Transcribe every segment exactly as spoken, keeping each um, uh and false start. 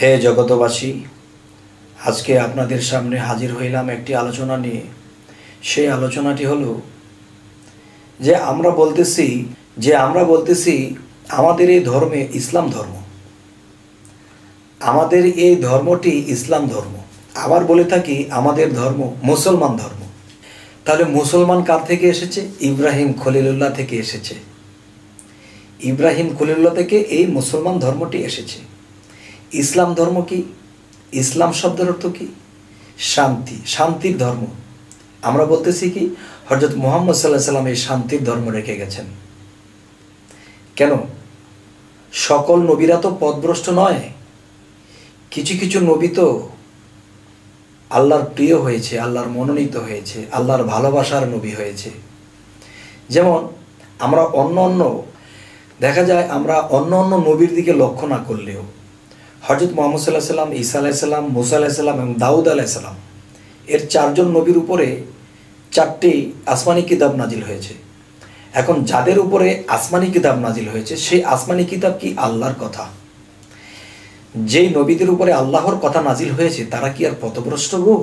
হে জগতবাসী, আজকে আপনাদের সামনে হাজির হইলাম একটি আলোচনা নিয়ে। সেই আলোচনাটি হলো যে আমরা বলতেছি যে আমরা বলতেছি আমাদের এই ধর্মে ইসলাম ধর্ম, আমাদের এই ধর্মটি ইসলাম ধর্ম। আবার বলে থাকি আমাদের ধর্ম মুসলমান ধর্ম। তাহলে মুসলমান কার থেকে এসেছে? ইব্রাহিম খলিলুল্লাহ থেকে এসেছে। ইব্রাহিম খলিলুল্লাহ থেকে এই মুসলমান ধর্মটি এসেছে। ইসলাম ধর্ম কি? ইসলাম শব্দের অর্থ কি? শান্তি, শান্তির ধর্ম। আমরা বলতেছি কি হযরত মুহাম্মদ সাল্লাল্লাহু আলাইহি সাল্লাম এই শান্তির ধর্ম রেখে গেছেন। কেন? সকল নবীরা তো পথভ্রষ্ট নয়, কিছু কিছু নবী তো আল্লাহর প্রিয় হয়েছে, আল্লাহর মনোনীত হয়েছে, আল্লাহর ভালোবাসার নবী হয়েছে। যেমন আমরা অন্য অন্য দেখা যায় আমরা অন্য অন্য নবীর দিকে লক্ষ্য না করলেও হযরত মুহাম্মদ সাল্লাল্লাহু আলাইহি সাল্লাম, ঈসা আলাইহিস সালাম, মুসা আলাইহিস সালাম এবং দাউদ আলাইহিস সালাম এর চারজন নবীর উপরে চারটি আসমানি কিতাব নাজিল হয়েছে। এখন যাদের উপরে আসমানি কিতাব নাজিল হয়েছে সেই আসমানি কিতাব কি? আল্লাহর কথা। যেই নবীদের উপরে আল্লাহর কথা নাজিল হয়েছে তারা কি আর পথভ্রষ্ট গো?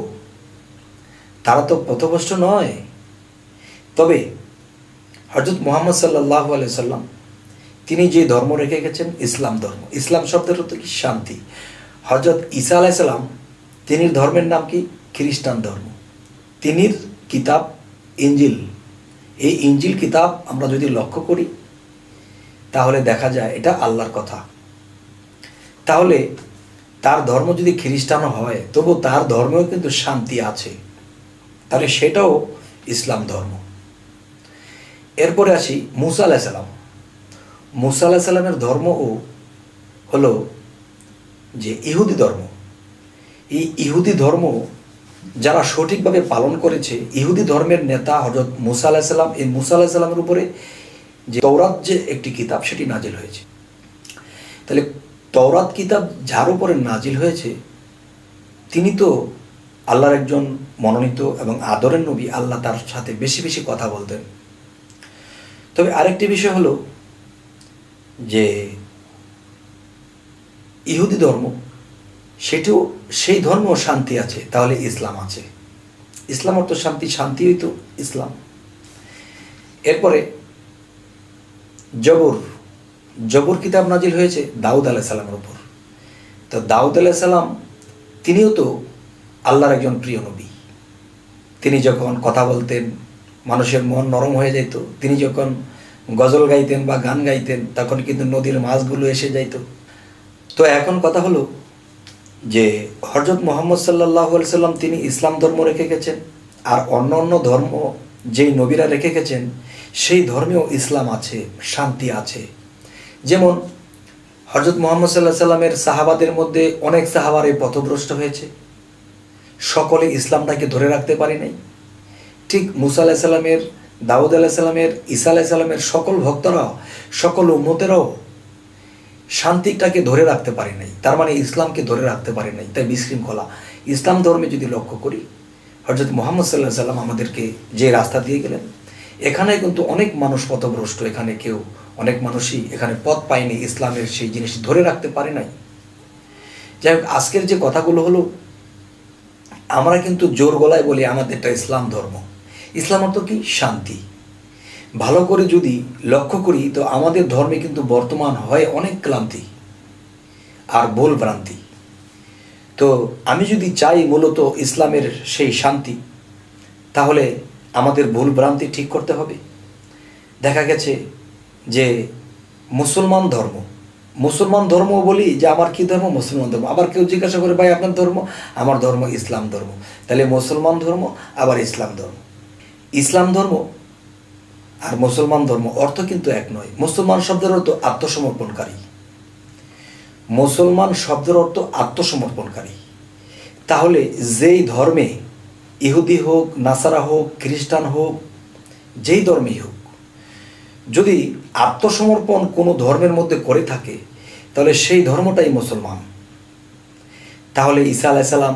তারা তো পথভ্রষ্ট নয়। তবে হযরত মুহাম্মদ সাল্লাল্লাহু আলাইহি সাল্লাম তিনি যে ধর্ম রেখে গেছেন ইসলাম ধর্ম। ইসলাম শব্দের অর্থ কি? শান্তি। হযরত ঈসা আলাইহিস সালাম তিনির ধর্মের নাম কি? খ্রিস্টান ধর্ম। তিনির কিতাব ইনজিল। এই ইনজিল কিতাব আমরা যদি লক্ষ্য করি তাহলে দেখা যায় এটা আল্লাহর কথা। তাহলে তার ধর্ম যদি খ্রিস্টানও হয় তবু তার ধর্মেও কিন্তু শান্তি আছে, তাহলে সেটাও ইসলাম ধর্ম। এরপরে আসি মুসা আলাইহিস সালাম। মুসা আলাইহিস সালামের ধর্মও হলো যে ইহুদি ধর্ম। এই ইহুদি ধর্ম যারা সঠিকভাবে পালন করেছে, ইহুদি ধর্মের নেতা হযরত মুসা আলাইহিস সালাম, এই মুসা আলাইহিস সালামের উপরে যে তওরাত যে একটি কিতাব সেটি নাজিল হয়েছে। তাহলে তওরাত কিতাব যার উপরে নাজিল হয়েছে তিনি তো আল্লাহর একজন মনোনীত এবং আদরের নবী। আল্লাহ তার সাথে বেশি বেশি কথা বলতেন। তবে আরেকটি বিষয় হলো যে ইহুদি ধর্ম সেটিও সেই ধর্মেও শান্তি আছে, তাহলে ইসলাম আছে। ইসলাম অর্থ শান্তি, শান্তিই তো ইসলাম। এরপরে জবর জবর কিতাব নাজিল হয়েছে দাউদ আলাইহিস সালামের উপর। তো দাউদ আলাইহিস সালাম তিনিও তো আল্লাহর একজন প্রিয় নবী। তিনি যখন কথা বলতেন মানুষের মন নরম হয়ে যেত। তিনি যখন গজল গাইতেন বা গান গাইতেন তখন কিন্তু নদীর মাছগুলো এসে যাইত। তো এখন কথা হলো যে হযরত মুহাম্মদ সাল্লাল্লাহু আলাইহি সাল্লাম তিনি ইসলাম ধর্ম রেখে গেছেন, আর অন্য অন্য ধর্ম যেই নবীরা রেখে গেছেন সেই ধর্মেও ইসলাম আছে, শান্তি আছে। যেমন হযরত মুহাম্মদ সাল্লাল্লাহু আলাইহি সাল্লামের সাহাবাদের মধ্যে অনেক সাহাবারে পথভ্রষ্ট হয়েছে, সকলে ইসলামটাকে ধরে রাখতে পারে নাই। ঠিক মুসা আলাইহিস সালামের, দাউদ আলাইহিস সালামের, ঈসা আলাইহিস সালামের সকল ভক্তরাও, সকল উম্মতেরাও শান্তিটাকে ধরে রাখতে পারে নাই, তার মানে ইসলামকে ধরে রাখতে পারে নাই। তাই বিশৃঙ্খলা। ইসলাম ধর্মে যদি লক্ষ্য করি হযরত মুহাম্মদ সাল্লাল্লাহু আলাইহি সাল্লাম আমাদেরকে যে রাস্তা দিয়ে গেলেন, এখানে কিন্তু অনেক মানুষ পথভ্রষ্ট। এখানে কেউ অনেক মানুষই এখানে পথ পায়নি, ইসলামের সেই জিনিস ধরে রাখতে পারে নাই। যাই হোক, আজকের যে কথাগুলো হলো আমরা কিন্তু জোর গলায় বলি আমাদেরটা ইসলাম ধর্ম। ইসলাম অর্থ কি? শান্তি। ভালো করে যদি লক্ষ্য করি তো আমাদের ধর্মে কিন্তু বর্তমান হয় অনেক ক্লান্তি আর ভুল ভ্রান্তি। তো আমি যদি চাই মূলত ইসলামের সেই শান্তি, তাহলে আমাদের ভুল ভ্রান্তি ঠিক করতে হবে। দেখা গেছে যে মুসলমান ধর্ম, মুসলমান ধর্ম বলি যে আমার কি ধর্ম? মুসলমান ধর্ম। আবার কেউ জিজ্ঞাসা করে ভাই আপনার ধর্ম? আমার ধর্ম ইসলাম ধর্ম। তাহলে মুসলমান ধর্ম আবার ইসলাম ধর্ম। ইসলাম ধর্ম আর মুসলমান ধর্ম অর্থ কিন্তু এক নয়। মুসলমান শব্দের অর্থ আত্মসমর্পণকারী। মুসলমান শব্দের অর্থ আত্মসমর্পণকারী। তাহলে যেই ধর্মে ইহুদি হোক, নাসারা হোক, খ্রিস্টান হোক, যেই ধর্মেই হোক, যদি আত্মসমর্পণ কোনো ধর্মের মধ্যে করে থাকে তাহলে সেই ধর্মটাই মুসলমান। তাহলে ঈসা আলাইহিস সালাম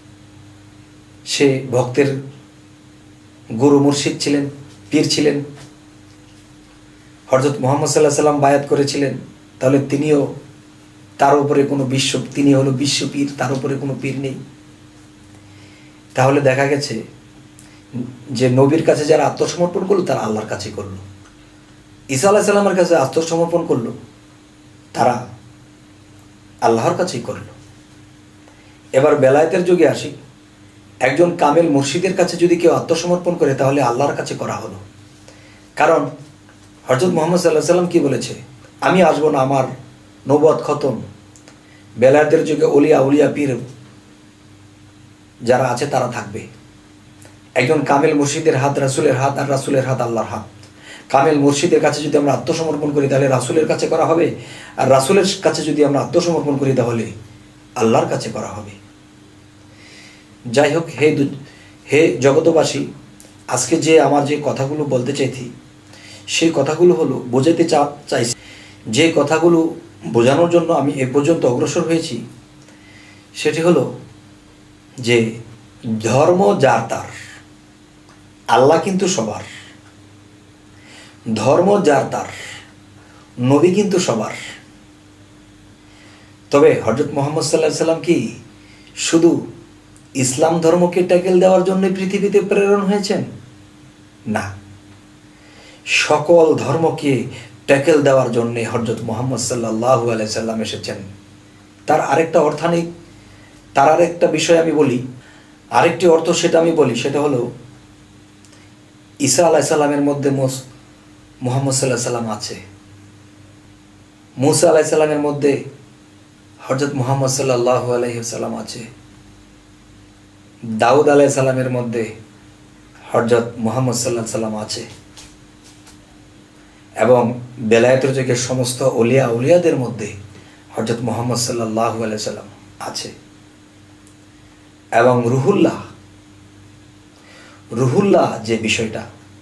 সে ভক্তের গুরু মুর্শিদ ছিলেন, পীর ছিলেন। হযরত মুহাম্মদ সাল্লাল্লাহু আলাইহি সাল্লাম বায়াত করেছিলেন, তাহলে তিনিও তার উপরে কোনো বিশ্ব, তিনি হলো বিশ্বপীর, তার উপরে কোনো পীর নেই। তাহলে দেখা গেছে যে নবীর কাছে যারা আত্মসমর্পণ করলো তারা আল্লাহর কাছে করলো, ঈসা আলাইহিস সালামের কাছে আত্মসমর্পণ করলো তারা আল্লাহর কাছেই করলো। এবার বেলায়েতের যুগে আসি, একজন কামেল মুর্শিদের কাছে যদি কেউ আত্মসমর্পণ করে তাহলে আল্লাহর কাছে করা হলো। কারণ হযরত মুহাম্মদ সাল্লাল্লাহু আলাইহি ওয়াসাল্লাম কি বলেছে, আমি আসবো না, আমার নবুয়ত খতম। বেলায়েতের যুগে ওলিয়া উলিয়া পীর যারা আছে তারা থাকবে। একজন কামেল মুর্শিদের হাত রাসূলের হাত, আর রাসূলের হাত আল্লাহর হাত। কামেল মুর্শিদের কাছে যদি আমরা আত্মসমর্পণ করি তাহলে রাসূলের কাছে করা হবে, আর রাসূলের কাছে যদি আমরা আত্মসমর্পণ করি তাহলে আল্লাহর কাছে করা হবে। যাই হোক, হে হে জগতবাসী, আজকে যে আমার যে কথাগুলো বলতে চাইছি সেই কথাগুলো হলো বোঝাতে চা চাইছি যে কথাগুলো বোঝানোর জন্য আমি এ পর্যন্ত অগ্রসর হয়েছি সেটি হলো যে ধর্ম যার তার, আল্লাহ কিন্তু সবার। ধর্ম যার তার, নবী কিন্তু সবার। তবে হযরত মুহাম্মদ সাল্লাল্লাহু আলাইহি সাল্লাম কি শুধু ইসলাম ধর্মকে ট্যাকেল দেওয়ার জন্য পৃথিবীতে প্রেরণ হয়েছেন? না, সকল ধর্মকে ট্যাকেল দেওয়ার জন্য হযরত মুহাম্মদ সাল্লাল্লাহু আলাইহি সাল্লাম এসেছেন। তার আরেকটা অর্থানিক তার আরেকটা বিষয় আমি বলি, আরেকটি অর্থ সেটা আমি বলি, সেটা হলো ঈসা আলাইহিস সালামের মধ্যে মুহাম্মদ সাল্লাল্লাহু আলাইহি সাল্লাম আছে, মূসা আলাইহিস সালামের মধ্যে হযরত মুহাম্মদ সাল্লাল্লাহু আলাইহি সাল্লাম আছে, দাউদ আলাইহিস সালামের মধ্যে হযরত মুহাম্মদ সাল্লাল্লাহু আলাইহি সাল্লাম আছে, এবং বেলায়েতের যুগে সমস্ত ওলিয়া উলিয়াদের মধ্যে হযরত মুহাম্মদ সাল্লাল্লাহু আলাইহি সাল্লাম আছে। এবং রুহুল্লাহ রুহুল্লাহ যে বিষয়টা,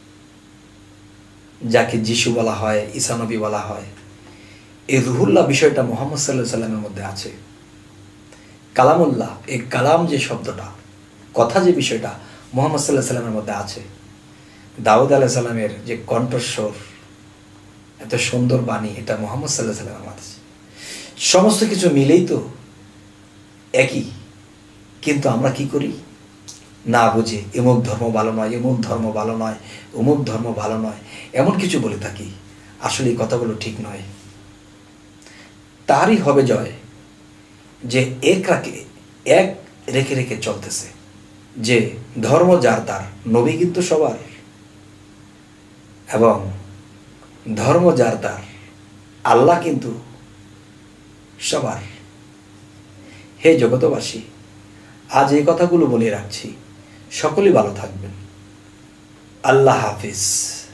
যাকে যিশু বলা হয়, ঈসা নবী বলা হয়, এই রুহুল্লাহ বিষয়টা মুহাম্মদ সাল্লাল্লাহু আলাইহি সাল্লামের মধ্যে আছে। কালামুল্লাহ, এই কালাম যে শব্দটা, কথা যে বিষয়টা, মুহাম্মদ সাল্লাল্লাহু আলাইহি সাল্লামের মধ্যে আছে। দাউদ আলাইহিস সালামের যে কণ্ঠস্বর, এত সুন্দর বাণী, এটা মুহাম্মদ সাল্লাল্লাহু আলাইহি সাল্লামের মধ্যে আছে। সমস্ত কিছু মিলেই তো একই, কিন্তু আমরা কি করি, না বুঝে এমুক ধর্ম ভালো নয়, এমুক ধর্ম ভালো নয়, অমুক ধর্ম ভালো নয়, এমন কিছু বলে থাকি। আসলে এই কথাগুলো ঠিক নয়। তারই হবে জয় যে এক রাখে এক রেখে রেখে চলতেছে, যে ধর্ম যার তার, নবী কিন্তু সবার, এবং ধর্ম যার তার, আল্লাহ কিন্তু সবার। হে জগতবাসী, আজ এই কথাগুলো বলে রাখছি, সকলেই ভালো থাকবেন। আল্লাহ হাফিজ।